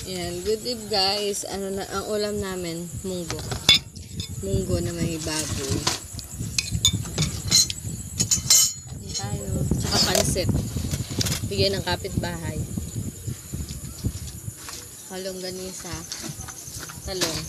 Yan, good eve guys. Ano na ang ulam namin? Munggo. Munggo na may baboy. Yan tayo. Tsaka pansit. Bigyan ng kapitbahay. Halong ganisa. Talong.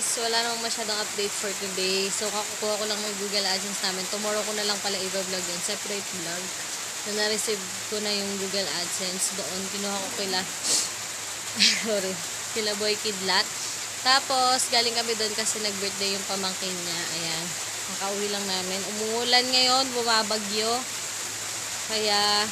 guys, wala namang masyadong update for today. So, kakukuha ko lang ng Google AdSense namin. Tomorrow ko na lang pala i-vlog yun. Separate vlog. Na na-receive ko na yung Google AdSense doon. Kinuha ko sorry, kila Boy Kidlat. Tapos, galing kami doon kasi nag-birthday yung pamangkin niya. Ayan. Makauwi lang namin. Umuulan ngayon, bumabagyo. Kaya,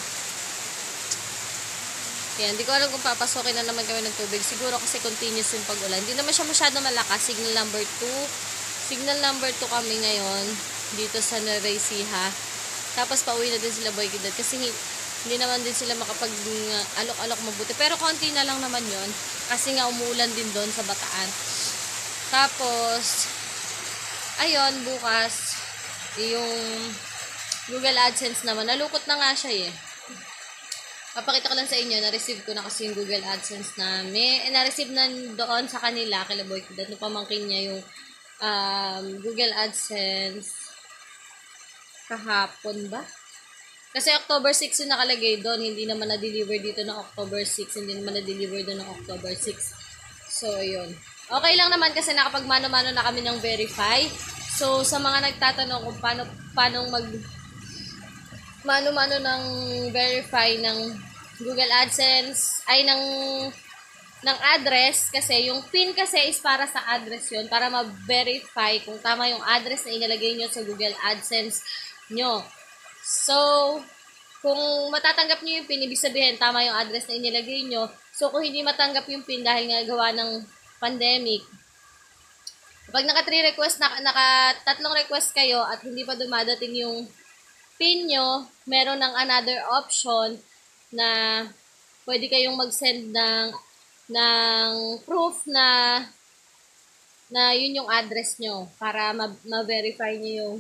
hindi ko alam kung papasokin na naman kami ng tubig. Siguro kasi continuous yung pag-ulan. Hindi naman siya masyado malakas. Signal number 2. Signal number 2 kami ngayon dito sa Nueva Ecija. Tapos pauwi na din sila Boy Kidlat kasi hindi naman din sila makapag alok-alok mabuti. Pero konti na lang naman yon kasi nga umuulan din doon sa Bataan. Tapos, ayun, bukas, yung Google AdSense naman. Nalukot na nga siya eh. Papakita ko lang sa inyo, na-receive ko na kasi yung Google AdSense namin. Na-receive na doon sa kanila, kila Boy Kidlat, no, pamangkin niya yung Google AdSense kahapon ba? Kasi October 6 yung nakalagay doon, hindi naman na-deliver dito ng October 6, hindi naman na-deliver doon ng October 6. So, yun. Okay lang naman kasi nakapag-mano-mano na kami ng verify. So, sa mga nagtatanong kung paano mano-mano ng verify ng Google AdSense ay ng address, kasi yung PIN kasi is para sa address yun, para ma-verify kung tama yung address na inilagay nyo sa Google AdSense nyo. So, kung matatanggap nyo yung PIN, ibig sabihin tama yung address na inilagay nyo. So, kung hindi matanggap yung PIN dahil nga gawa ng pandemic, kapag naka-3 request, naka-3 request kayo at hindi pa dumadating yung PIN nyo, meron ng another option na pwede kayong mag-send ng proof na yun yung address nyo para ma-verify nyo yung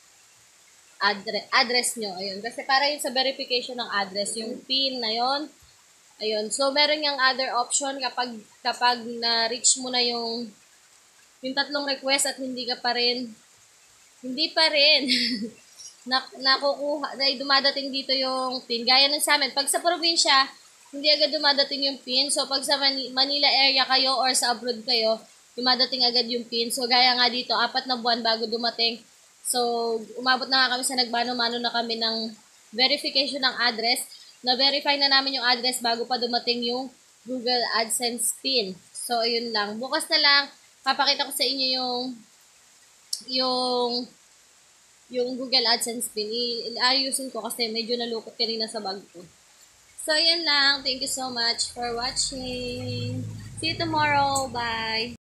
address nyo. Ayun. Kasi para yun sa verification ng address, yung PIN na yun. Ayun. So, meron yung other option kapag na-reach mo na yung 3 request at hindi pa rin nakukuha, na dumadating dito yung PIN. Gaya ng sa amin, pag sa probinsya, hindi agad dumadating yung PIN. So, pag sa Manila area kayo or sa abroad kayo, dumadating agad yung PIN. So, gaya nga dito, 4 na buwan bago dumating. So, umabot na nga kami sa nagmano-mano na kami ng verification ng address. Na-verify na namin yung address bago pa dumating yung Google AdSense PIN. So, ayun lang. Bukas na lang, papakita ko sa inyo yung Google AdSense PIN. Ayusin ko kasi medyo nalukot kanina sa bag ko. So, yan lang. Thank you so much for watching. See you tomorrow. Bye!